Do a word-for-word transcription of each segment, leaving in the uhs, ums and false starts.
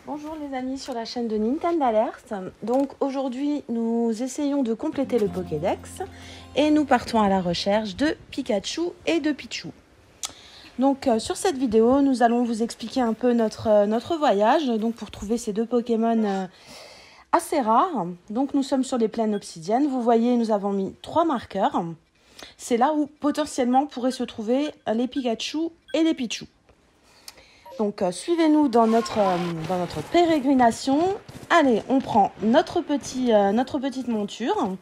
Bonjour les amis sur la chaîne de Nintendo Alert. Donc aujourd'hui nous essayons de compléter le Pokédex et nous partons à la recherche de Pikachu et de Pichu. Donc euh, sur cette vidéo nous allons vous expliquer un peu notre, euh, notre voyage donc pour trouver ces deux Pokémon euh, assez rares. Donc nous sommes sur les plaines obsidiennes. Vous voyez nous avons mis trois marqueurs. C'est là où potentiellement pourraient se trouver les Pikachu et les Pichu. Donc euh, suivez-nous dans notre, euh, dans notre pérégrination. Allez, on prend notre, petit, euh, notre petite monture.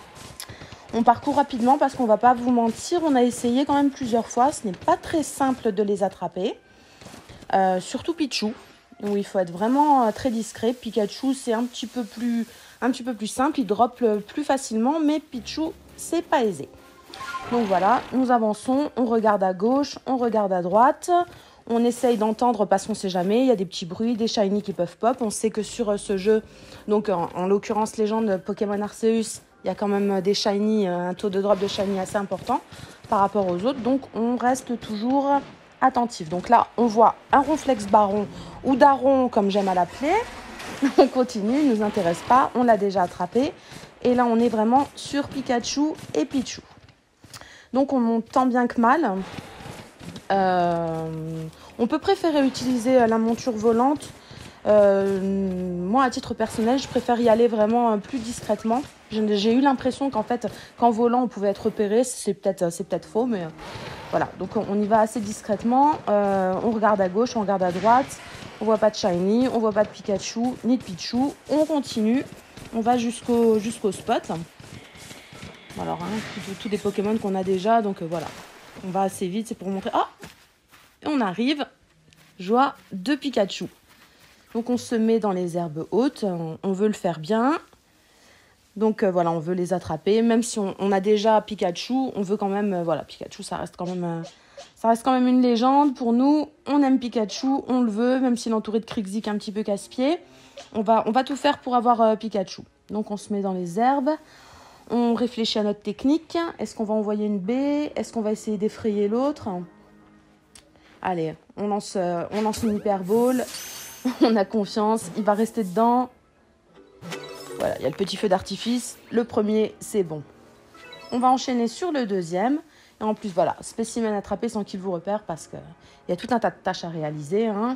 On parcourt rapidement parce qu'on ne va pas vous mentir. On a essayé quand même plusieurs fois. Ce n'est pas très simple de les attraper. Euh, surtout Pichu, où il faut être vraiment euh, très discret. Pikachu, c'est un petit peu plus, un petit peu plus simple. Il drop plus facilement, mais Pichu, c'est pas aisé. Donc voilà, nous avançons. On regarde à gauche, on regarde à droite. On essaye d'entendre parce qu'on ne sait jamais, il y a des petits bruits, des shiny qui peuvent pop. On sait que sur ce jeu, donc en, en l'occurrence légende Pokémon Arceus, il y a quand même des shiny, un taux de drop de shiny assez important par rapport aux autres. Donc on reste toujours attentif. Donc là, on voit un Ronflex Baron ou Daron comme j'aime à l'appeler. On continue, il ne nous intéresse pas, on l'a déjà attrapé. Et là, on est vraiment sur Pikachu et Pichu. Donc on monte tant bien que mal. Euh, on peut préférer utiliser la monture volante. Euh, moi, à titre personnel, je préfère y aller vraiment plus discrètement. J'ai eu l'impression qu'en fait, qu'en volant, on pouvait être repéré. C'est peut-être c'est peut-être faux, mais voilà. Donc, on y va assez discrètement. Euh, on regarde à gauche, on regarde à droite. On voit pas de shiny, on voit pas de Pikachu, ni de Pichu. On continue. On va jusqu'au jusqu'au spot. Alors, hein, tous des Pokémon qu'on a déjà, donc euh, voilà. On va assez vite, c'est pour montrer. Ah, et on arrive. Joie de Pikachu. Donc on se met dans les herbes hautes. On, on veut le faire bien. Donc euh, voilà, on veut les attraper. Même si on, on a déjà Pikachu, on veut quand même. Euh, voilà, Pikachu, ça reste quand même. Euh, ça reste quand même une légende pour nous. On aime Pikachu, on le veut, même s'il est entouré de Krixik un petit peu casse-pied. On va, on va tout faire pour avoir euh, Pikachu. Donc on se met dans les herbes. On réfléchit à notre technique. Est-ce qu'on va envoyer une baie? Est-ce qu'on va essayer d'effrayer l'autre? Allez, on lance, euh, on lance une Hyper Ball. On a confiance. Il va rester dedans. Voilà, il y a le petit feu d'artifice. Le premier, c'est bon. On va enchaîner sur le deuxième. Et en plus, voilà, spécimen attrapé sans qu'il vous repère parce qu'il y a tout un tas de tâches à réaliser. Hein.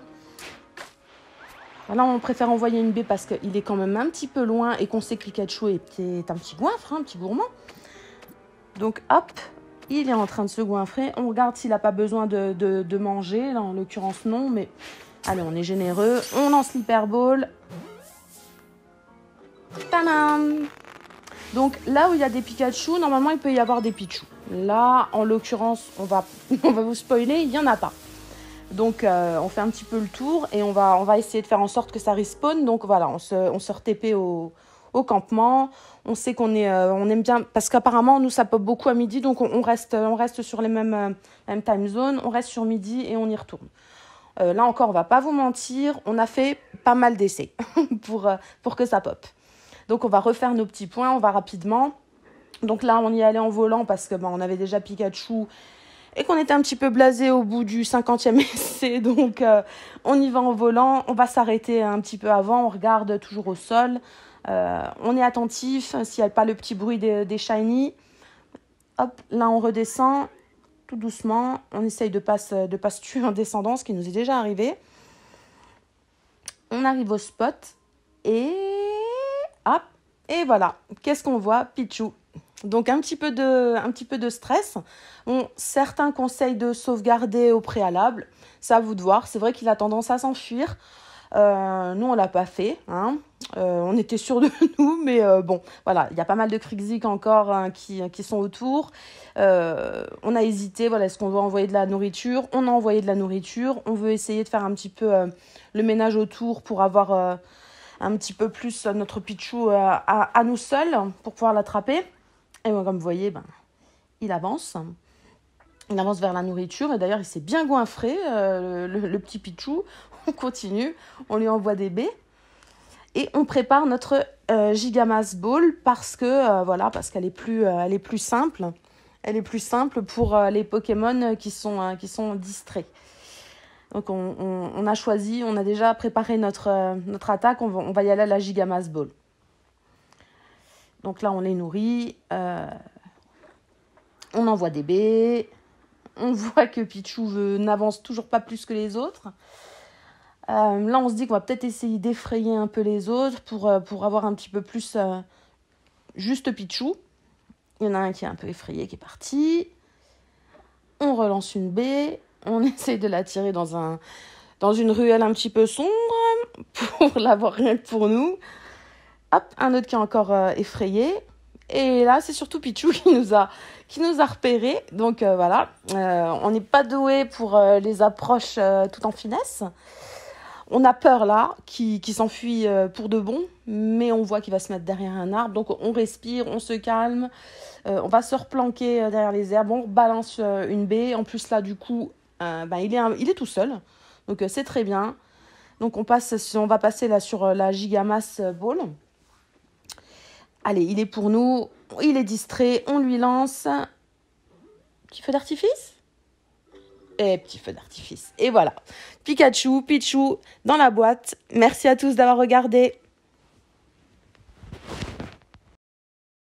Là, on préfère envoyer une baie parce qu'il est quand même un petit peu loin et qu'on sait que Pikachu est, est un petit goinfre, hein, un petit gourmand. Donc, hop, il est en train de se goinfrer. On regarde s'il n'a pas besoin de, de, de manger. Là, en l'occurrence, non. Mais allez, on est généreux. On lance l'hyperball. Tadam! Donc, là où il y a des Pikachu, normalement, il peut y avoir des Pichu. Là, en l'occurrence, on va, on va vous spoiler, il n'y en a pas. Donc, euh, on fait un petit peu le tour et on va, on va essayer de faire en sorte que ça respawn. Donc, voilà, on se, on se re-T P au, au campement. On sait qu'on est, euh, on aime bien, parce qu'apparemment, nous, ça pop beaucoup à midi. Donc, on, on, reste, on reste sur les mêmes, euh, mêmes time zones. On reste sur midi et on y retourne. Euh, là encore, on va pas vous mentir. On a fait pas mal d'essais pour, euh, pour que ça pop. Donc, on va refaire nos petits points. On va rapidement. Donc là, on y allait en volant parce que ben, on avait déjà Pikachu et qu'on était un petit peu blasé au bout du cinquantième essai. Donc, euh, on y va en volant. On va s'arrêter un petit peu avant. On regarde toujours au sol. Euh, on est attentif. S'il n'y a pas le petit bruit des, des shiny. Hop, là, on redescend tout doucement. On essaye de ne pas, de pas se tuer en descendant, ce qui nous est déjà arrivé. On arrive au spot. Et hop, et voilà. Qu'est-ce qu'on voit? Pichu. Donc, un petit peu de, un petit peu de stress. Bon, certains conseillent de sauvegarder au préalable. C'est à vous de voir. C'est vrai qu'il a tendance à s'enfuir. Euh, nous, on ne l'a pas fait. Hein. Euh, on était sûrs de nous. Mais euh, bon, voilà. Il y a pas mal de Krixik encore hein, qui, qui sont autour. Euh, on a hésité. Voilà, est-ce qu'on veut envoyer de la nourriture? On a envoyé de la nourriture. On veut essayer de faire un petit peu euh, le ménage autour pour avoir euh, un petit peu plus notre Pichu euh, à, à nous seuls pour pouvoir l'attraper. Et moi, comme vous voyez, ben, il avance. Il avance vers la nourriture. Et d'ailleurs, il s'est bien goinfré, euh, le, le petit Pichu. On continue. On lui envoie des baies. Et on prépare notre euh, Gigamass Ball parce que euh, voilà, parce qu'elle est plus, euh, elle est plus simple. Elle est plus simple pour euh, les Pokémon qui sont, euh, qui sont distraits. Donc on, on, on a choisi, on a déjà préparé notre, euh, notre attaque, on va, on va y aller à la Gigamass Ball. Donc là on les nourrit, euh, on envoie des baies, on voit que Pichou n'avance toujours pas plus que les autres. Euh, là on se dit qu'on va peut-être essayer d'effrayer un peu les autres pour, euh, pour avoir un petit peu plus euh, juste Pichou. Il y en a un qui est un peu effrayé qui est parti. On relance une baie. On essaie de la tirer dans, un, dans une ruelle un petit peu sombre pour l'avoir rien que pour nous. Hop, un autre qui est encore euh, effrayé. Et là, c'est surtout Pichou qui nous a, qui nous a repérés. Donc euh, voilà, euh, on n'est pas doué pour euh, les approches euh, tout en finesse. On a peur là, qui, qui s'enfuit euh, pour de bon, mais on voit qu'il va se mettre derrière un arbre. Donc on respire, on se calme, euh, on va se replanquer euh, derrière les herbes, on balance euh, une baie. En plus là, du coup, euh, ben, il, est un, il est tout seul, donc euh, c'est très bien. Donc on, passe, on va passer là sur euh, la Gigamass Ball. Allez, il est pour nous, il est distrait, on lui lance. Petit feu d'artifice ? Et petit feu d'artifice. Et voilà, Pikachu, Pichou dans la boîte. Merci à tous d'avoir regardé.